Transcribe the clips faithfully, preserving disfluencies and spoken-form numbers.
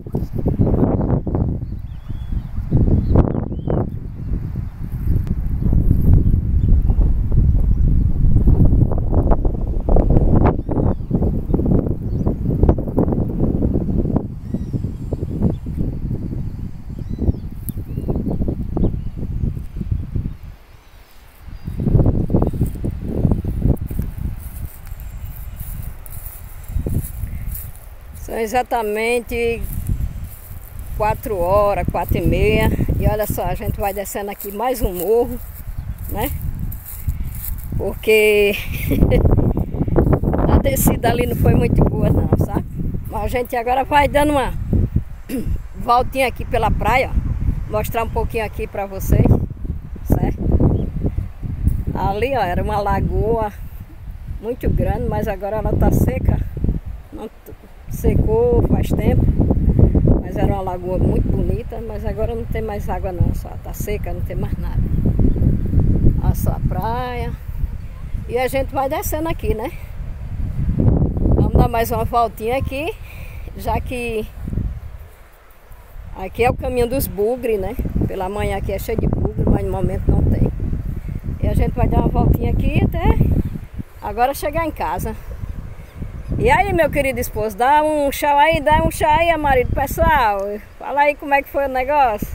São exatamente quatro horas, quatro e meia. E olha só, a gente vai descendo aqui mais um morro, né? Porque a descida ali não foi muito boa não, sabe? Mas a gente agora vai dando uma voltinha aqui pela praia, ó. Mostrar um pouquinho aqui pra vocês, certo? Ali, ó, era uma lagoa muito grande, mas agora ela tá seca. Não secou faz tempo, mas era uma lagoa muito bonita, mas agora não tem mais água não, só tá seca, não tem mais nada. Olha só a praia. E a gente vai descendo aqui, né? Vamos dar mais uma voltinha aqui, já que aqui é o caminho dos bugres, né? Pela manhã aqui é cheio de bugre, mas no momento não tem. E a gente vai dar uma voltinha aqui até agora chegar em casa. E aí, meu querido esposo, dá um chá aí, dá um chá aí, marido. Pessoal, fala aí como é que foi o negócio.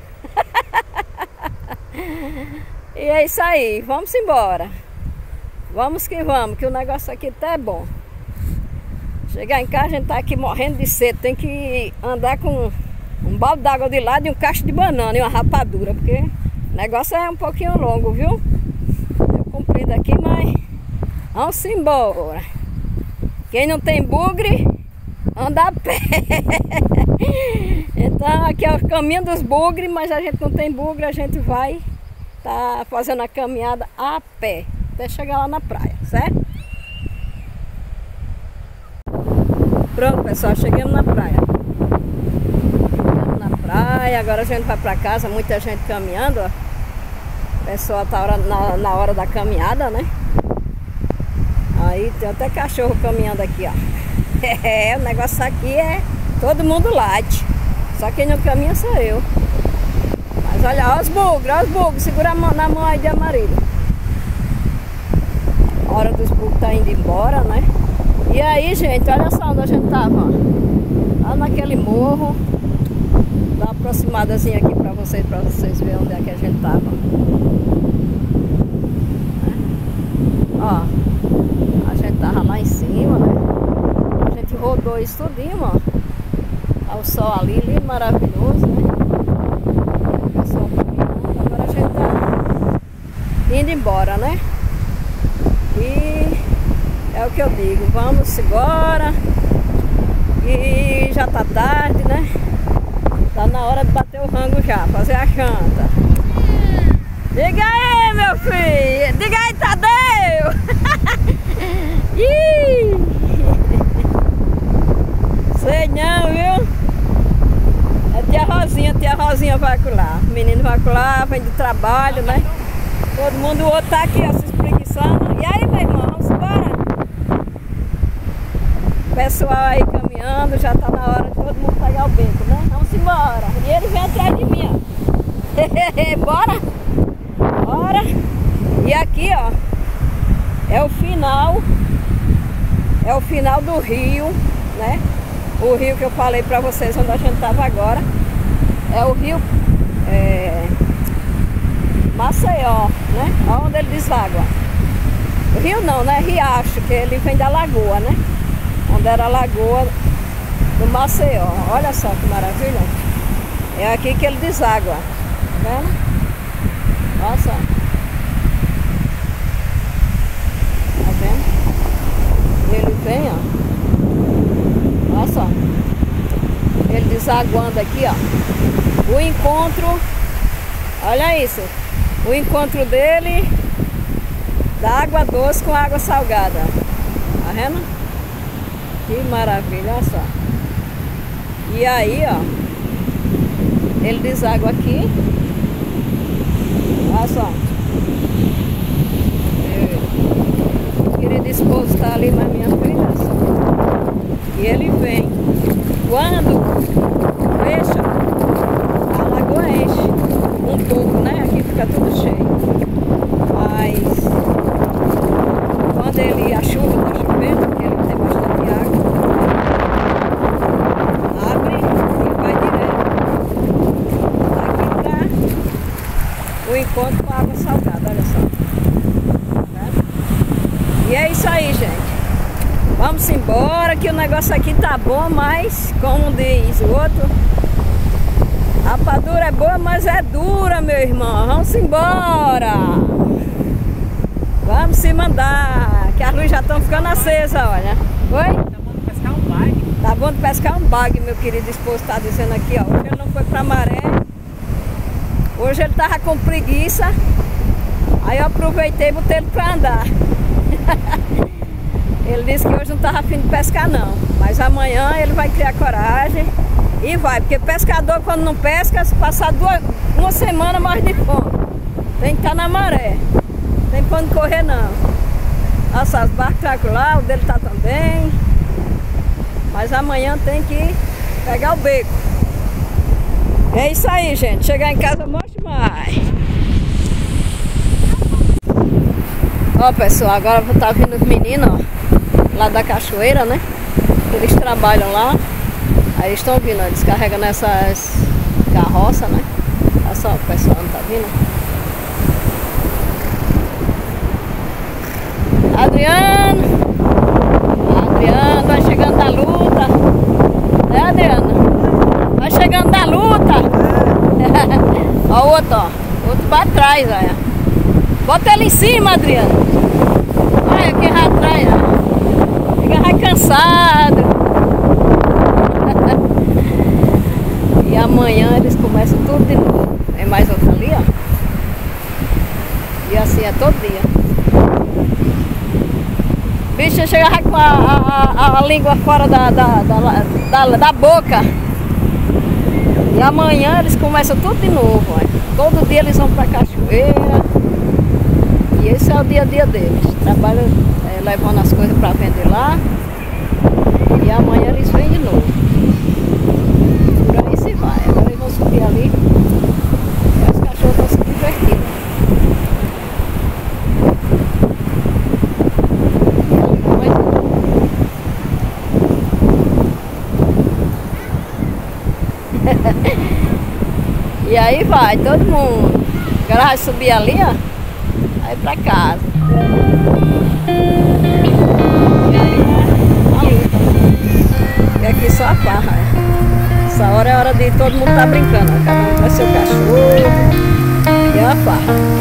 E é isso aí, vamos embora. Vamos que vamos, que o negócio aqui tá é bom. Chegar em casa, a gente tá aqui morrendo de sede. Tem que andar com um balde d'água de lado e um cacho de banana e uma rapadura, porque o negócio é um pouquinho longo, viu? É comprido aqui, mas vamos embora. Quem não tem bugre, anda a pé. Então aqui é o caminho dos bugres, mas a gente não tem bugre, a gente vai tá fazendo a caminhada a pé, até chegar lá na praia, certo? Pronto, pessoal, chegamos na praia. Chegamos na praia, agora a gente vai para casa, muita gente caminhando, ó. O pessoal tá na, na hora da caminhada, né? Aí tem até cachorro caminhando aqui, ó. É, o negócio aqui é todo mundo late. Só quem não caminha sou eu. Mas olha, olha os bugres, olha os bugres. Segura a mão, na mão aí de marido. A hora dos bugres tá indo embora, né? E aí, gente, olha só onde a gente tava, ó. Lá naquele morro. Dá uma aproximadazinha aqui pra vocês, pra vocês verem onde é que a gente tava. Ó. Tava lá em cima, né? A gente rodou isso tudinho, ó. Tá o sol ali, lindo, maravilhoso, né? O pessoal caminhando. Agora a gente tá indo embora, né? E é o que eu digo, vamos embora. E já tá tarde, né? Tá na hora de bater o rango já, fazer a janta. Diga aí, meu filho! Diga aí, Tadeu! Ih! Sei não, viu? É tia Rosinha, tia Rosinha vai lá. O menino vai lá, vem do trabalho, né? Todo mundo, o outro tá aqui, ó, se espreguiçando. E aí, meu irmão, vamos embora? O pessoal aí caminhando, já tá na hora de todo mundo pegar o beco, né? Vamos embora. E ele vem atrás de mim, ó. Bora? Bora! E aqui, ó, é o final. É o final do rio, né? O rio que eu falei pra vocês onde a gente tava agora. É o rio é, Maceió, né? Onde ele deságua. O rio não, né? Riacho, que ele vem da lagoa, né? Onde era a lagoa do Maceió. Olha só que maravilha. É aqui que ele deságua. Tá vendo? Olha só. Tá vendo? Ele vem, ó. Olha só. Ele desaguando aqui, ó. O encontro. Olha isso. O encontro dele da água doce com água salgada. Tá vendo? Que maravilha, olha só. E aí, ó. Ele deságua aqui. Olha só. O querido esposo está ali na minha frente. E ele vem. Quando conto com água salgada, olha só. Né? E é isso aí, gente. Vamos embora que o negócio aqui tá bom, mas como diz o outro, a rapadura é boa, mas é dura, meu irmão. Vamos embora. Vamos se mandar, que as luzes já estão ficando acesas, olha. Oi? Tá bom de pescar um bague. Tá bom de pescar um bague, meu querido esposo tá dizendo aqui, ó. Hoje ele não foi pra maré. Hoje ele tava com preguiça. Aí eu aproveitei e botei ele pra andar. Ele disse que hoje não tava afim de pescar não. Mas amanhã ele vai criar coragem e vai. Porque pescador quando não pesca, se passar duas, uma semana mais de fome. Tem que estar na maré. Não tem pra onde correr não. Nossa, as barcas tranquilas, o dele tá também. Mas amanhã tem que pegar o beco. É isso aí, gente. Chegar em casa, mostre mais. Ó, pessoal, agora tá vindo os meninos, ó, lá da cachoeira, né? Eles trabalham lá. Aí eles estão vindo, ó, descarregando essas carroças, né? Olha só, o pessoal não tá vindo. Adriano! Adriano, vai chegando da luta. É, Adriano? Vai chegando da luta. Ó o outro, ó. O outro vai atrás, olha. Bota ele em cima, Adriano. Olha quem vai atrás, ó. Fica vai cansado. E amanhã eles começam tudo de novo. Tem mais outra ali, ó. E assim é todo dia. Bicho chega com a, a, a língua fora da, da, da, da, da boca. E amanhã eles começam tudo de novo. Ó. Todo dia eles vão pra cachoeira. E esse é o dia a dia deles. Trabalham é, levando as coisas pra vender lá. E amanhã eles vêm de novo. Por aí se vai. Agora eles vão subir ali. E os cachorros vão se divertindo. E aí vai, todo mundo. Agora vai subir ali, ó. Aí pra casa. E aí é a luta. E aqui só a farra. É. Essa hora é hora de todo mundo tá brincando. Ó. Cada um com seu cachorro. E a farra.